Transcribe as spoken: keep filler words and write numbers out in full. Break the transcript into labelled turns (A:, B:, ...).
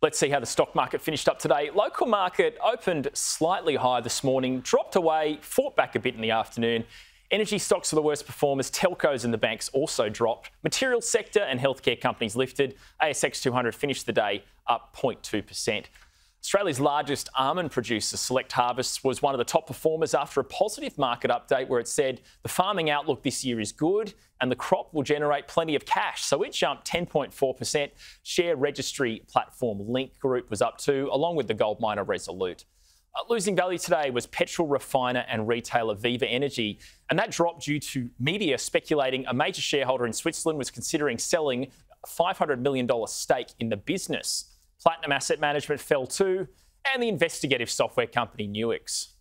A: Let's see how the stock market finished up today. Local market opened slightly higher this morning, dropped away, fought back a bit in the afternoon. Energy stocks are the worst performers. Telcos and the banks also dropped. Material sector and healthcare companies lifted. A S X two hundred finished the day up zero point two percent. Australia's largest almond producer, Select Harvests, was one of the top performers after a positive market update where it said the farming outlook this year is good and the crop will generate plenty of cash. So it jumped ten point four percent. Share registry platform Link Group was up too, along with the gold miner Resolute. Uh, losing value today was petrol refiner and retailer Viva Energy, and that dropped due to media speculating a major shareholder in Switzerland was considering selling a five hundred million dollars stake in the business. Platinum Asset Management fell too, and the investigative software company Nuix.